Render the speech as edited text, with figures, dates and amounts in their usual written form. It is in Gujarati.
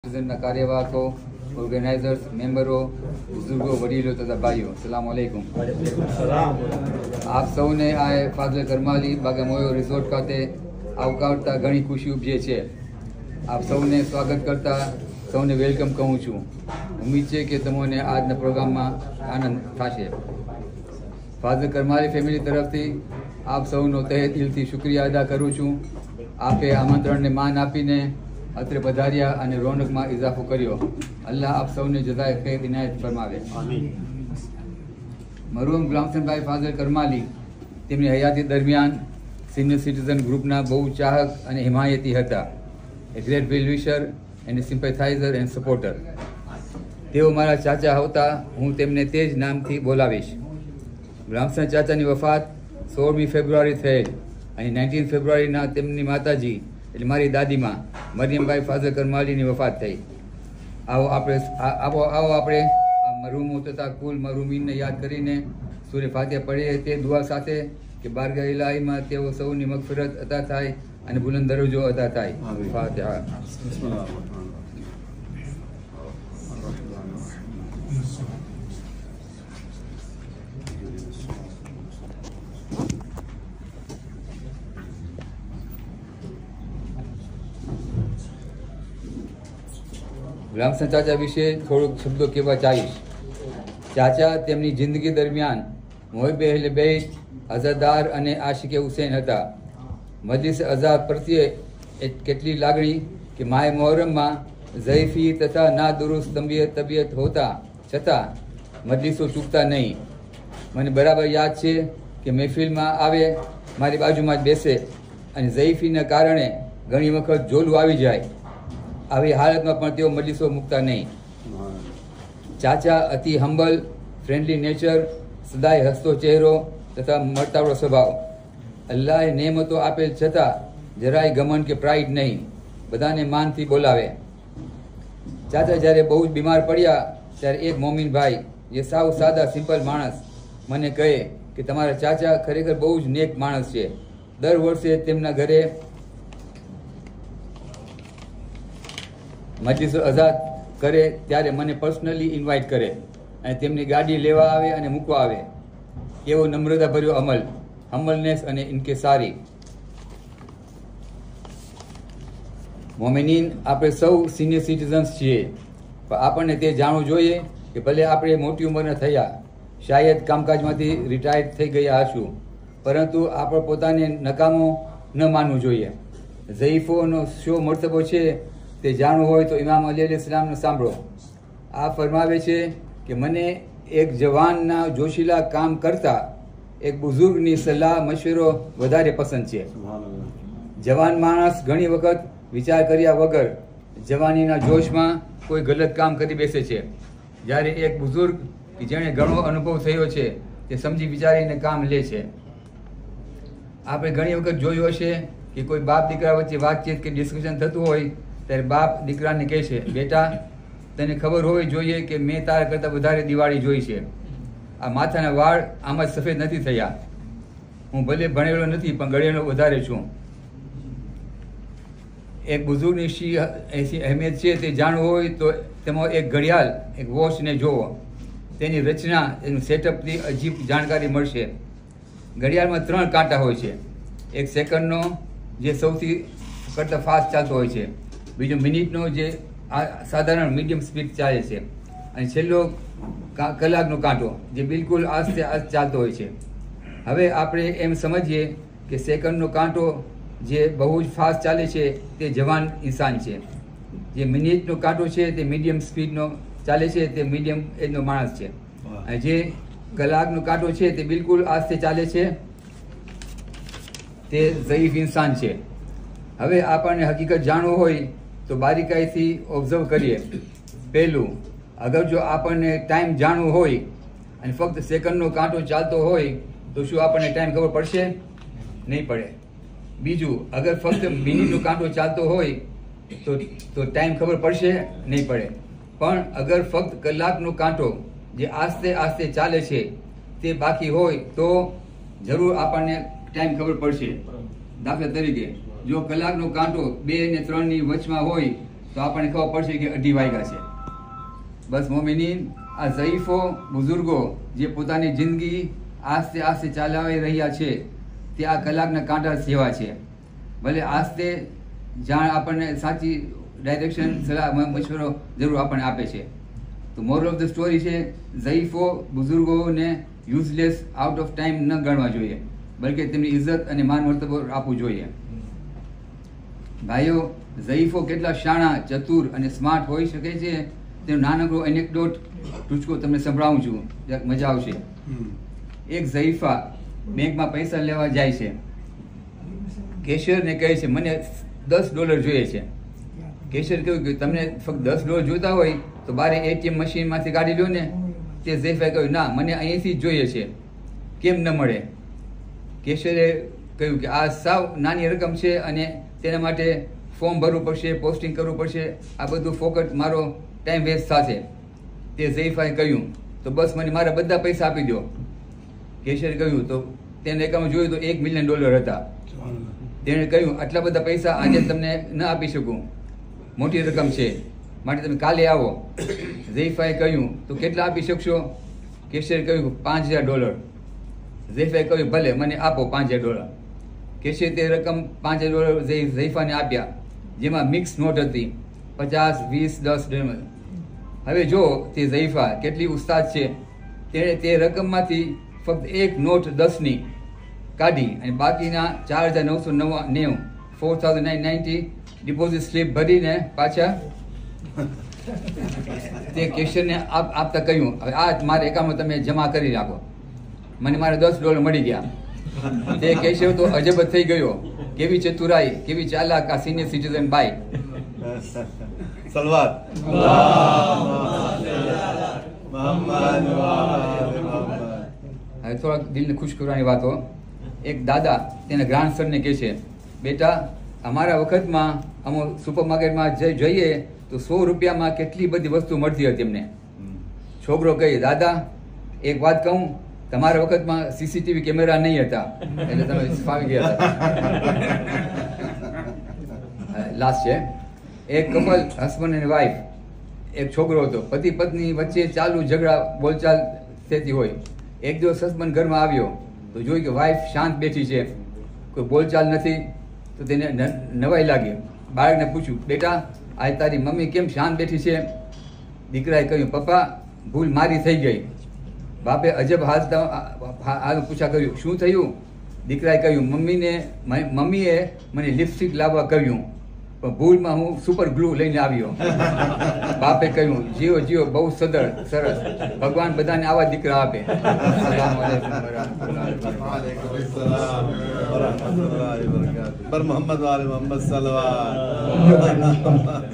ના કાર્યવાહકો, ઓર્ગેનાઇઝર્સ, મેમ્બરો, બુઝુર્ગો, વડીલો તથા ભાઈઓ, સલામ અલૈકુમ. આપ સૌને આ ફાઝલ કરમાલી બાગામોયો રિસોર્ટ ખાતે આવકારતા ઘણી ખુશી ઉપજે છે. આપ સૌને સ્વાગત કરતા સૌને વેલકમ કહું છું. ઉમ્મીદ છે કે તમને આજના પ્રોગ્રામમાં આનંદ થશે. ફાઝલ કરમાલી ફેમિલી તરફથી આપ સૌનો તહે દિલથી શુક્રિયા અદા કરું છું. આપે આમંત્રણને માન આપીને અત્રે પધાર્યા અને રોનકમાં ઇજાફો કર્યો. અલ્લાહ આપ સૌને જઝાએ ખૈર ઇનાયત ફરમાવે. મરહૂમ ગુલામસનભાઈ ફાઝલ કરમાલી તેમની હયાતી દરમિયાન સિનિયર સિટીઝન ગ્રુપના બહુ ચાહક અને હિમાયતી હતા. A great well wisher and sympathiser and supporter. તેઓ મારા ચાચા હતા. હું તેમને તે જ નામથી બોલાવીશ. ગુલામસન ચાચાની વફાત 16મી ફેબ્રુઆરી થયેલ અને 19 ફેબ્રુઆરીના તેમની માતાજી એટલે મારી દાદીમાં મરિયમભાઈ ફાઝલ કરમાલીની વફાત થઈ. આવો આપણે મરહૂમો તથા કુલ મરહૂમીનને યાદ કરીને સૂરે ફાતિહા પઢીએ તે દુઆ સાથે કે બારગાહ ઇલાહીમાં તેઓ સૌની મગફિરત અતા થાય અને બુલંદ દરજ્જો અતા થાય. ફાતિહા. ગુલામસન ચાચા વિશે થોડુંક શબ્દો કહેવા ચાહીશ. ચાચા તેમની જિંદગી દરમિયાન મોહિબે અહલે બેત, અઝાદાર અને આશિકે હુસૈન હતા. મજલિસ અઝા પ્રત્યે કેટલી લાગણી કે માય મોહરમમાં ઝૈફી તથા નાદુરુસ્ત તબિયત હોતા છતાં મજલિસો ચૂકતા નહીં. મને બરાબર યાદ છે કે મહેફિલમાં આવે મારી બાજુમાં જ બેસે અને ઝૈફીના કારણે ઘણી વખત ઝોલું આવી જાય. આવી હાલતમાં પણ તેઓ મજલિસો મૂકતા નહીં. ચાચા અતિ હમ્બલ, ફ્રેન્ડલી નેચર, સદાય હસતો ચહેરો તથા મળતાવડો સ્વભાવ. અલ્લાહે નેમતો આપેલ છતાં જરાય ગમન કે પ્રાઇડ નહીં. બધાને માનથી બોલાવે. ચાચા જ્યારે બહુ જ બીમાર પડ્યા ત્યારે એક મોમીન ભાઈ જે સાવ સાદા સિમ્પલ માણસ મને કહે કે તમારા ચાચા ખરેખર બહુ જ નેક માણસ છે. દર વર્ષે તેમના ઘરે મજલિસો આઝાદ કરે ત્યારે મને પર્સનલી ઇન્વાઇટ કરે અને તેમની ગાડી લેવા આવે અને મૂકવા આવે. એવો નમ્રતાભર્યો અમલ, હમ્બલનેસ અને ઇન્કેસારી. મોમિનીન, આપણે સૌ સિનિયર સિટીઝન્સ છીએ, પણ આપણને તે જાણવું જોઈએ કે ભલે આપણે મોટી ઉંમરના થયા, શાયદ કામકાજમાંથી રિટાયર્ડ થઈ ગયા હશું, પરંતુ આપણે પોતાને નકામો ન માનવું જોઈએ. ઝઈફોનો શો મર્તબો છે તે જાણવું હોય તો ઇમામ અલી અલૈહિસ્સલામને સાંભળો. આ ફરમાવે છે કે મને એક જવાનના જોશીલા કામ કરતાં એક બુઝુર્ગની સલાહ મશવરો વધારે પસંદ છે. જવાન માણસ ઘણી વખત વિચાર કર્યા વગર જવાનીના જોશમાં કોઈ ગલત કામ કરી બેસે છે, જ્યારે એક બુઝુર્ગ કે જેણે ઘણો અનુભવ થયો છે તે સમજી વિચારીને કામ લે છે. આપણે ઘણી વખત જોયું હશે કે કોઈ બાપ દીકરા વચ્ચે વાતચીત કે ડિસ્કશન થતું હોય ત્યારે બાપ દીકરાને કહે છે, બેટા તને ખબર હોવી જોઈએ કે મેં તારા કરતાં વધારે દિવાળી જોઈ છે. આ માથાના વાળ આમ જ સફેદ નથી થયા. હું ભલે ભણેલો નથી પણ ગળેલો વધારે છું. એક બુઝુર્ગની શી અહેમિયત છે તે જાણવું હોય તો તેમાં એક ઘડિયાળ, એક વોચને જોવો. તેની રચના, એનું સેટઅપથી અજીબ જાણકારી મળશે. ઘડિયાળમાં 3 કાંટા હોય છે. એક સેકન્ડનો જે સૌથી કરતાં ફાસ્ટ ચાલતો હોય છે, બીજો મિનિટનો જે સાધારણ મીડિયમ સ્પીડ ચાલે છે, અને છેલ્લો કલાકનો કાંટો જે બિલકુલ આસ્તે આસ્તે ચાલતો હોય છે. હવે આપણે એમ સમજીએ કે સેકન્ડનો કાંટો જે બહુ જ ફાસ્ટ ચાલે છે તે જવાન ઇન્સાન છે. જે મિનિટનો કાંટો છે તે મીડિયમ સ્પીડનો ચાલે છે તે મીડિયમ એજનો માણસ છે. અને જે કલાકનો કાંટો છે તે બિલકુલ આસ્તે ચાલે છે તે ઝઈફ ઇન્સાન છે. હવે આપણને હકીકત જાણવું હોય તો બારીકાઈથી ઓબ્ઝર્વ કરીએ. પહેલું, અગર જો આપણને ટાઈમ જાણવું હોય અને ફક્ત સેકન્ડનો કાંટો ચાલતો હોય તો શું આપણને ટાઈમ ખબર પડશે? નહીં પડે. બીજું, અગર ફક્ત મિનિટનો કાંટો ચાલતો હોય તો ટાઈમ ખબર પડશે? નહીં પડે. પણ અગર ફક્ત કલાકનો કાંટો જે આસ્તે આસ્તે ચાલે છે તે બાકી હોય તો જરૂર આપણને ટાઈમ ખબર પડશે. દાખલા તરીકે જો કલાકનો કાંટો 2 અને 3 ની વચમાં હોય તો આપણને ખબર પડશે કે 2:30 વાગ્યા છે. બસ મોમિનીન, આ ઝઈફો બુઝુર્ગો જે પોતાની જિંદગી આસ્તે આસ્તે ચલાવી રહ્યા છે તે આ કલાકના કાંટા જેવા છે. ભલે આસ્તે જાણ આપણને સાચી ડાયરેક્શન, સલાહ, મશવરો જરૂર આપણને આપે છે. તો મોરલ ઓફ ધ સ્ટોરી છે, ઝઈફો બુઝુર્ગોને યુઝલેસ આઉટ ઓફ ટાઈમ ન ગણવા જોઈએ, બલકે તેમની ઇજ્જત અને માન મર્તબો આપવું જોઈએ. ભાઈઓ, ઝઈફો કેટલા શાણા, ચતુર અને સ્માર્ટ હોઈ શકે છે તેનો નાનકડો એનેક્ડોટ ટૂચકો તમને સંભળાવું છું, મજા આવશે. એક ઝઈફા બેંકમાં પૈસા લેવા જાય છે. કેશિયરને કહે છે મને $10 જોઈએ છે. કેશિયર કહ્યું કે તમને ફક્ત $10 જોઈતા હોય તો બારે ATM મશીનમાંથી કાઢી લો ને. તે ઝઈફાએ કહ્યું ના, મને અહીંથી જ જોઈએ છે, કેમ ન મળે? કેશિયરે કહ્યું કે આ સાવ નાની રકમ છે અને તેના માટે ફોર્મ ભરવું પડશે, પોસ્ટિંગ કરવું પડશે, આ બધું ફોકટ મારો ટાઈમ વેસ્ટ થશે. તે ઝઈફાએ કહ્યું તો બસ મને મારા બધા પૈસા આપી દો. કેશિયરે કહ્યું તો તેને એકાઉન્ટ જોયું તો $1 મિલિયન હતા. તેણે કહ્યું આટલા બધા પૈસા આજે તમને ન આપી શકું, મોટી રકમ છે, માટે તમે કાલે આવો. ઝઈફાએ કહ્યું તો કેટલા આપી શકશો? કેશિયરે કહ્યું $5000. ઝઈફાએ કહ્યું ભલે, મને આપો $5000. કેશિયરે તે રકમ $5000 ઝઈફાને આપ્યા, જેમાં મિક્સ નોટ હતી, 50, 20, 10. હવે જો તે ઝઈફા કેટલી ઉસ્તાદ છે, તેણે તે રકમમાંથી ફક્ત એક નોટ 10ની કાઢી અને બાકીના 4990 $4,990 ડિપોઝિટ સ્લીપ ભરીને પાછા તે કેશિયરને આપતા કહ્યું હવે આ મારા એકાઉન્ટમાં તમે જમા કરી રાખો, મને મારા $10 મળી ગયા. તે કેશિયર તો અજબ જ થઈ ગયો, કેવી ચતુરાઈ, કેવી ચાલાક આ સિનિયર સિટીઝન બાઈ. સલવાત હવે થોડાક દિલને ખુશ કરવાની વાતો. એક દાદા તેના ગ્રાન્ડસનને કહે છે, બેટા અમારા વખતમાં અમે સુપર માર્કેટમાં જઈએ તો $100 કેટલી બધી વસ્તુ મળતી હતી અમને. છોકરો કહે દાદા એક વાત કહું, તમારા વખતમાં CCTV કેમેરા નહીં હતા એટલે તમે ફાવી ગયા હતા. લાસ્ટ છે, એક કપલ હસબન્ડ અને વાઈફ, એક છોકરો હતો, પતિ પત્ની વચ્ચે ચાલુ ઝઘડા બોલચાલ થતી હોય. એક દિવસ હસબન્ડ ઘરમાં આવ્યો તો જોયું કે વાઈફ શાંત બેઠી છે, કોઈ બોલચાલ નથી. તો તેને નવાઈ લાગી. બાળકને પૂછ્યું બેટા આજે તારી મમ્મી કેમ શાંત બેઠી છે? દીકરાએ કહ્યું પપ્પા ભૂલ મારી થઈ ગઈ. બાપે અજબ હાલ પૂછા કર્યું શું થયું? દીકરાએ કહ્યું મમ્મીએ મને લિપસ્ટિક લાવવા કહ્યું પણ ભૂલમાં હું સુપર ગ્લુ લઈને આવ્યો. બાપે કહ્યું જીઓ જીઓ, બહુ સરસ, ભગવાન બધાને આવા દીકરા આપે. મોહમ્મદ સલવાત.